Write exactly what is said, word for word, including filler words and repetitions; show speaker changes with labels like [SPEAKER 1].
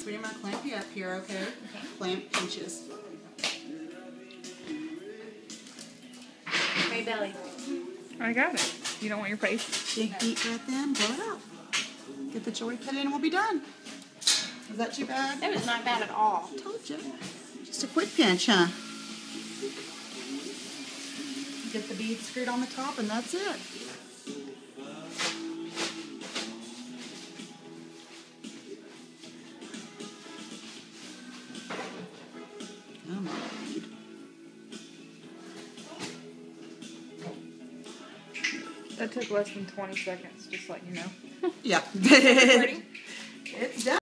[SPEAKER 1] So I'm going to clamp you up here, okay?
[SPEAKER 2] Okay.
[SPEAKER 1] Clamp pinches.
[SPEAKER 2] My belly.
[SPEAKER 3] I got it. You don't want your face?
[SPEAKER 1] Big deep breath in, blow it out. Get the joy put in and we'll be done. Was that too bad?
[SPEAKER 2] That was not bad at all.
[SPEAKER 1] Told you. Just a quick pinch, huh? Get the bead screwed on the top and that's it. Come on, bead.
[SPEAKER 3] That took less than twenty seconds, just let you know.
[SPEAKER 1] Yeah.
[SPEAKER 2] Recording?
[SPEAKER 1] It's done.